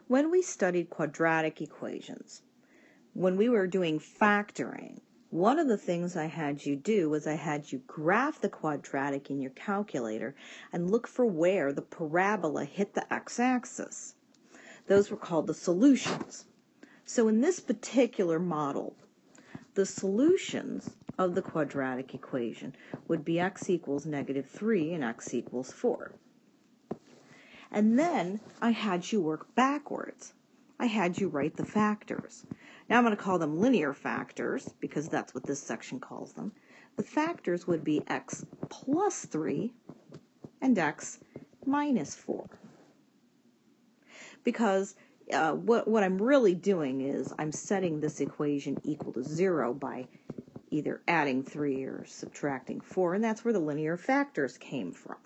When we studied quadratic equations, when we were doing factoring, one of the things I had you do was I had you graph the quadratic in your calculator and look for where the parabola hit the x-axis. Those were called the solutions. So in this particular model, the solutions of the quadratic equation would be x equals -3 and x equals 4. And then I had you work backwards. I had you write the factors. Now I'm going to call them linear factors because that's what this section calls them. The factors would be x plus 3 and x minus 4. Because what I'm really doing is I'm setting this equation equal to 0 by either adding 3 or subtracting 4, and that's where the linear factors came from.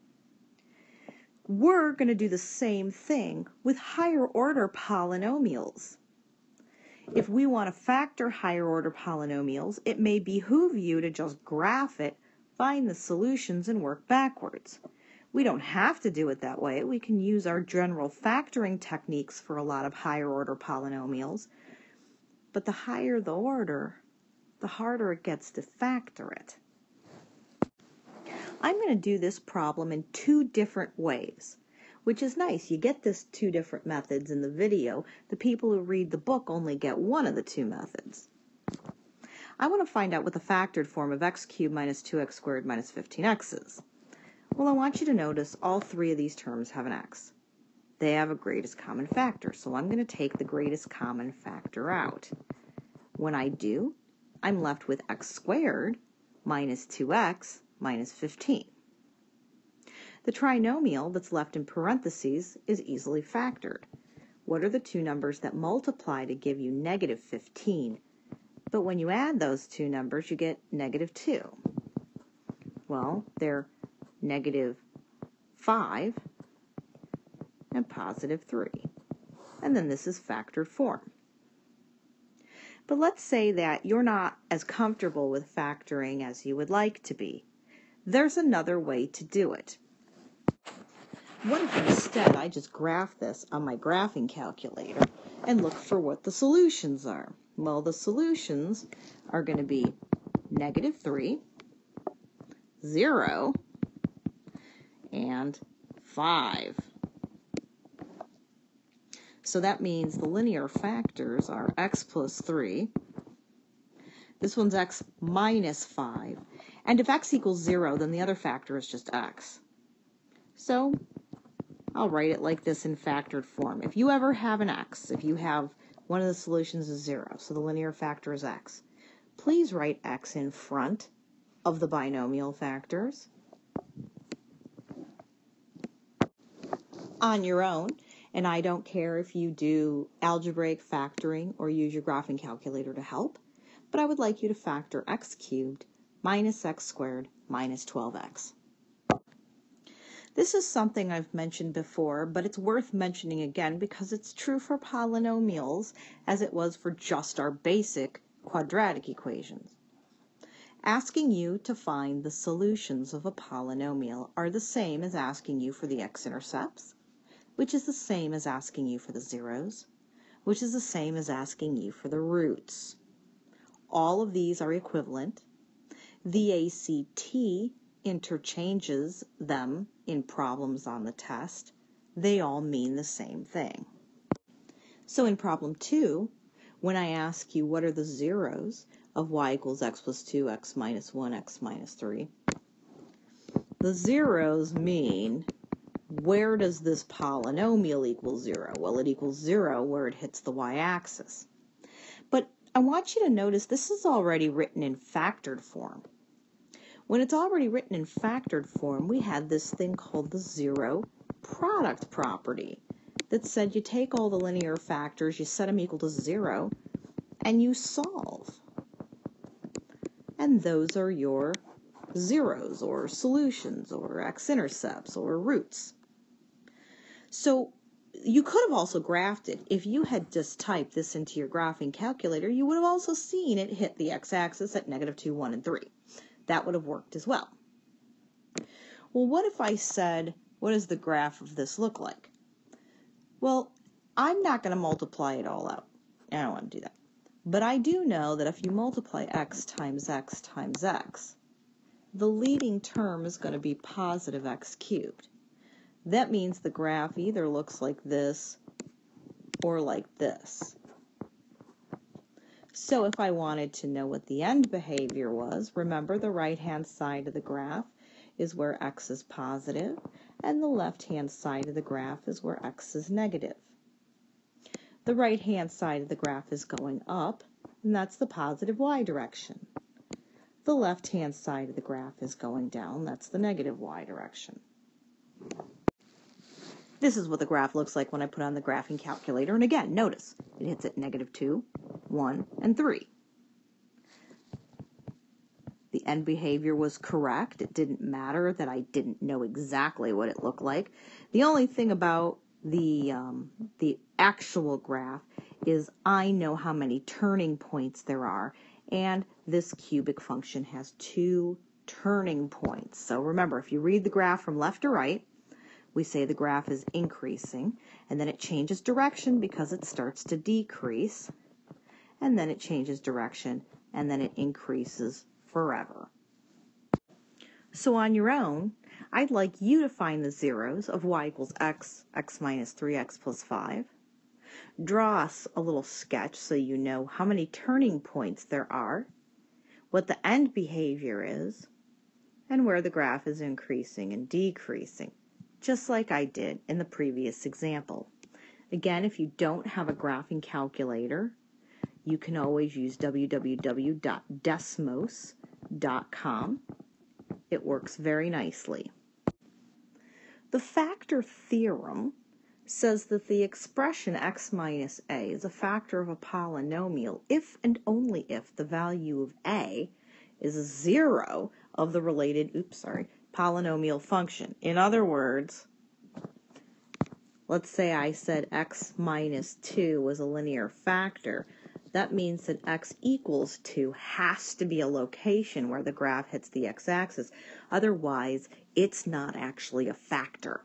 We're going to do the same thing with higher order polynomials. If we want to factor higher order polynomials, it may behoove you to just graph it, find the solutions, and work backwards. We don't have to do it that way. We can use our general factoring techniques for a lot of higher order polynomials. But the higher the order, the harder it gets to factor it. I'm going to do this problem in 2 different ways, which is nice. You get this 2 different methods in the video. The people who read the book only get one of the 2 methods. I want to find out what the factored form of x cubed minus 2x squared minus 15x is. Well, I want you to notice all 3 of these terms have an x. They have a greatest common factor, so I'm going to take the greatest common factor out. When I do, I'm left with x squared minus 2x minus 15. The trinomial that's left in parentheses is easily factored. What are the 2 numbers that multiply to give you -15? But when you add those 2 numbers, you get -2. Well, they're -5 and +3. And then this is factored form. But let's say that you're not as comfortable with factoring as you would like to be. There's another way to do it. What if instead I just graph this on my graphing calculator and look for what the solutions are? Well, the solutions are going to be -3, 0, and 5. So that means the linear factors are x plus 3. This one's x minus 5. And if x equals 0, then the other factor is just x. So I'll write it like this in factored form. If you ever have an x, if you have one of the solutions is 0, so the linear factor is x, please write x in front of the binomial factors. On your own, and I don't care if you do algebraic factoring or use your graphing calculator to help, but I would like you to factor x cubed minus x squared minus 12x. This is something I've mentioned before, but it's worth mentioning again because it's true for polynomials as it was for just our basic quadratic equations. Asking you to find the solutions of a polynomial are the same as asking you for the x-intercepts, which is the same as asking you for the zeros, which is the same as asking you for the roots. All of these are equivalent. The ACT interchanges them in problems on the test. They all mean the same thing. So in problem 2, when I ask you what are the zeros of y equals x plus 2, x minus 1, x minus 3, the zeros mean where does this polynomial equal 0? Well, it equals 0 where it hits the y-axis. But I want you to notice this is already written in factored form. When it's already written in factored form, we had this thing called the zero product property that said you take all the linear factors, you set them equal to 0, and you solve. And those are your zeros or solutions or x-intercepts or roots. So you could have also graphed it. If you had just typed this into your graphing calculator, you would have also seen it hit the x-axis at -2, 1, and 3. That would have worked as well. Well, what if I said, what does the graph of this look like? Well, I'm not going to multiply it all out. I don't want to do that. But I do know that if you multiply x times x times x, the leading term is going to be positive x cubed. That means the graph either looks like this or like this. So if I wanted to know what the end behavior was, remember the right-hand side of the graph is where x is positive, and the left-hand side of the graph is where x is negative. The right-hand side of the graph is going up, and that's the positive y direction. The left-hand side of the graph is going down, that's the negative y direction. This is what the graph looks like when I put on the graphing calculator, and again, notice, it hits at -2, 1, and 3. The end behavior was correct. It didn't matter that I didn't know exactly what it looked like. The only thing about the actual graph is I know how many turning points there are, and this cubic function has 2 turning points. So remember, if you read the graph from left to right, we say the graph is increasing, and then it changes direction because it starts to decrease, and then it changes direction, and then it increases forever. So on your own, I'd like you to find the zeros of y equals x, x minus 3x plus 5. Draw us a little sketch so you know how many turning points there are, what the end behavior is, and where the graph is increasing and decreasing, just like I did in the previous example. Again, if you don't have a graphing calculator, you can always use www.desmos.com. It works very nicely. The factor theorem says that the expression x minus a is a factor of a polynomial if and only if the value of a is 0 of the related, polynomial function. In other words, let's say I said x minus 2 was a linear factor. That means that x equals 2 has to be a location where the graph hits the x-axis. Otherwise, it's not actually a factor.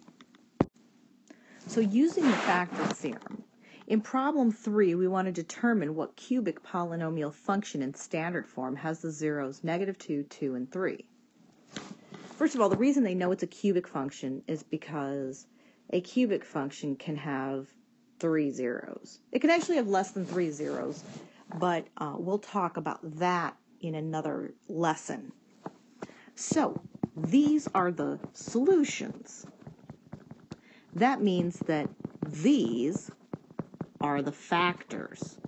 So using the factor theorem, in problem 3, we want to determine what cubic polynomial function in standard form has the zeros -2, 2, and 3. First of all, the reason they know it's a cubic function is because a cubic function can have 3 zeros. It can actually have less than 3 zeros, but we'll talk about that in another lesson. So these are the solutions. That means that these are the factors.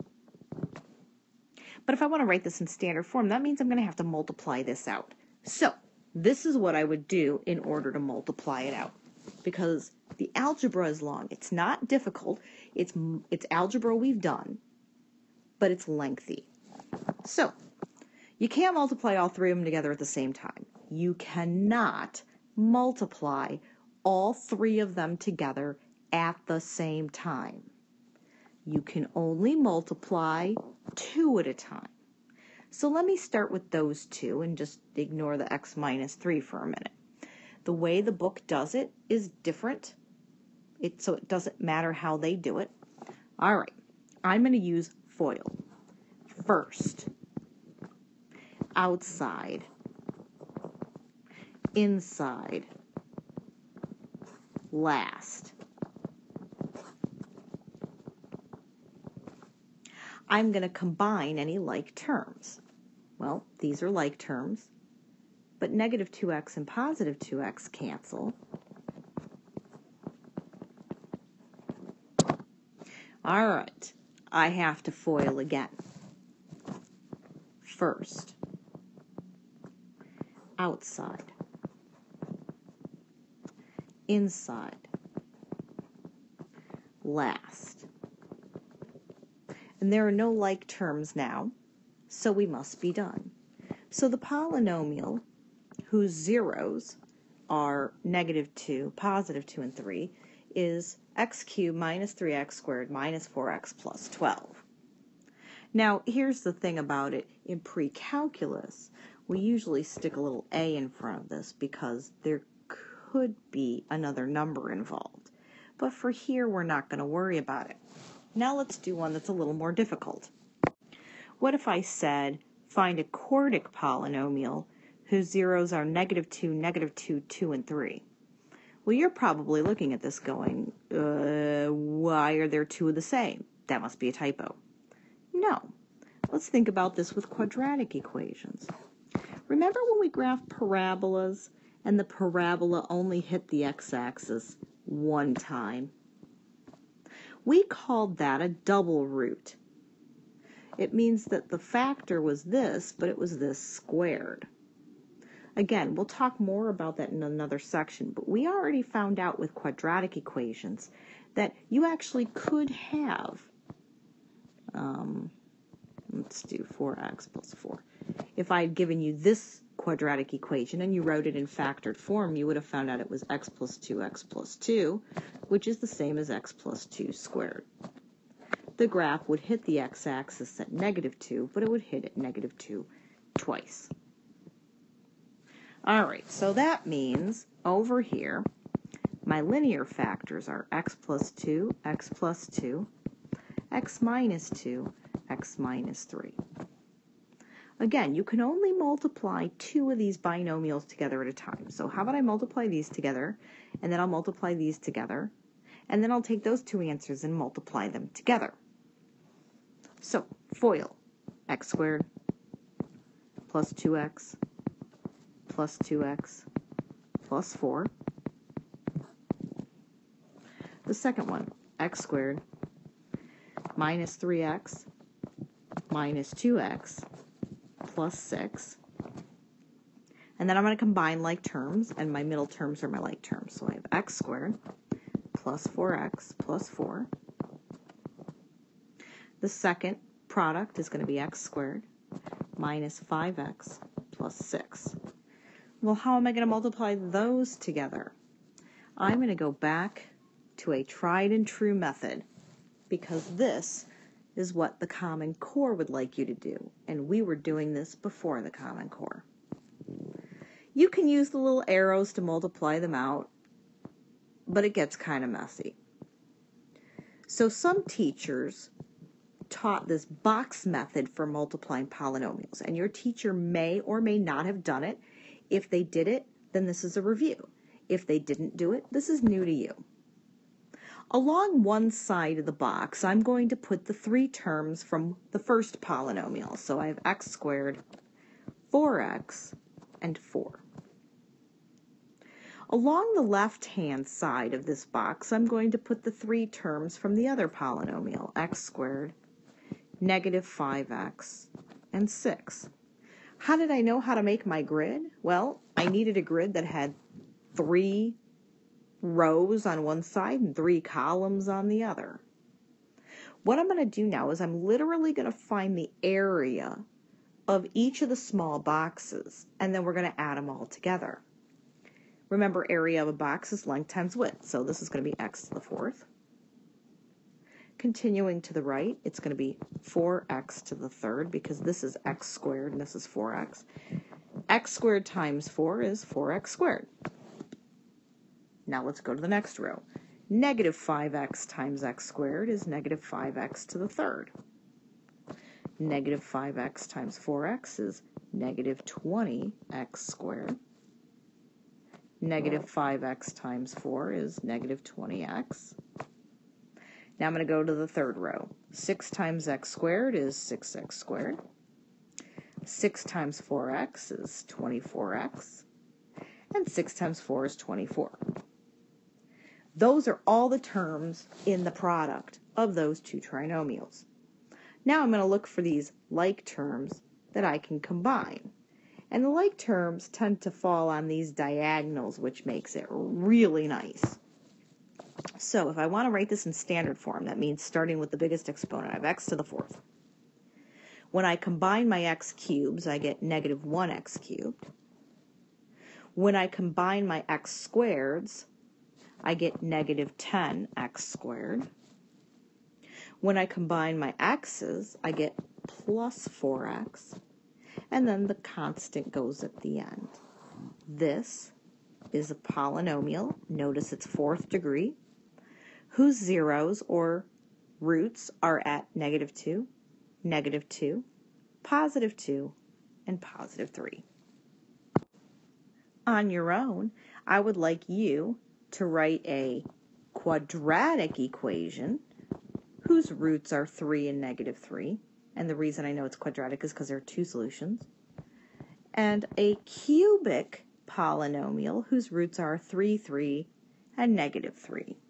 But if I want to write this in standard form, that means I'm going to have to multiply this out. So this is what I would do in order to multiply it out, because the algebra is long. It's not difficult. It's algebra we've done, but it's lengthy. So you can't multiply all 3 of them together at the same time. You cannot multiply all 3 of them together at the same time. You can only multiply 2 at a time. So let me start with those 2 and just ignore the x minus 3 for a minute. The way the book does it is different, so it doesn't matter how they do it. All right, I'm going to use FOIL. First, outside, inside, last. I'm going to combine any like terms. Well, these are like terms, but -2x and +2x cancel. All right, I have to FOIL again. First, outside, inside, last. And there are no like terms now, so we must be done. So the polynomial whose zeros are -2, +2, and 3 is x cubed minus 3x squared minus 4x plus 12. Now, here's the thing about it. In pre-calculus, we usually stick a little a in front of this because there could be another number involved. But for here, we're not going to worry about it. Now let's do one that's a little more difficult. What if I said, find a quartic polynomial whose zeros are -2, -2, 2, and 3? Well, you're probably looking at this going, why are there two of the same? That must be a typo. No. Let's think about this with quadratic equations. Remember when we graphed parabolas and the parabola only hit the x-axis one time? We called that a double root. It means that the factor was this, but it was this squared. Again, we'll talk more about that in another section, but we already found out with quadratic equations that you actually could have, let's do 4x plus 4. If I had given you this quadratic equation and you wrote it in factored form, you would have found out it was x plus 2, which is the same as x plus 2 squared. The graph would hit the x-axis at -2, but it would hit at -2 twice. All right, so that means over here, my linear factors are x plus 2, x plus 2, x minus 2, x minus 3. Again, you can only multiply two of these binomials together at a time. So how about I multiply these together, and then I'll multiply these together, and then I'll take those two answers and multiply them together. So, FOIL, x squared plus 2x plus 2x plus 4. The second one, x squared minus 3x minus 2x plus 6. And then I'm going to combine like terms, and my middle terms are my like terms. So I have x squared plus 4x plus 4. The second product is going to be x squared minus 5x plus 6. Well, how am I going to multiply those together? I'm going to go back to a tried and true method, because this is what the Common Core would like you to do, and we were doing this before the Common Core. You can use the little arrows to multiply them out, but it gets kind of messy. So some teachers taught this box method for multiplying polynomials, and your teacher may or may not have done it. If they did it, then this is a review. If they didn't do it, this is new to you. Along one side of the box, I'm going to put the three terms from the first polynomial. So I have x squared, 4x, and 4. Along the left-hand side of this box, I'm going to put the three terms from the other polynomial, x squared, negative 5x, and 6. How did I know how to make my grid? Well, I needed a grid that had 3 rows on one side and 3 columns on the other. What I'm going to do now is I'm literally going to find the area of each of the small boxes, and then we're going to add them all together. Remember, area of a box is length times width, so this is going to be x to the 4th. Continuing to the right, it's going to be 4x to the 3rd, because this is x squared and this is 4x. X squared times 4 is 4x squared. Now let's go to the next row. Negative 5x times x squared is negative 5x to the 3rd. Negative 5x times 4x is negative 20x squared. Negative 5x times 4 is negative 20x. Now I'm going to go to the third row. 6 times x squared is 6x squared. 6 times 4x is 24x. And 6 times 4 is 24. Those are all the terms in the product of those two trinomials. Now I'm going to look for these like terms that I can combine. And the like terms tend to fall on these diagonals, which makes it really nice. So if I want to write this in standard form, that means starting with the biggest exponent. I have x to the 4th. When I combine my x cubes, I get negative 1x cubed. When I combine my x squareds, I get negative 10x squared. When I combine my x's, I get plus 4x. And then the constant goes at the end. This is a polynomial. Notice it's 4th degree. whose zeros or roots are at -2, -2, +2, and +3. On your own, I would like you to write a quadratic equation whose roots are 3 and -3. And the reason I know it's quadratic is because there are two solutions. And a cubic polynomial whose roots are 3, 3, and -3.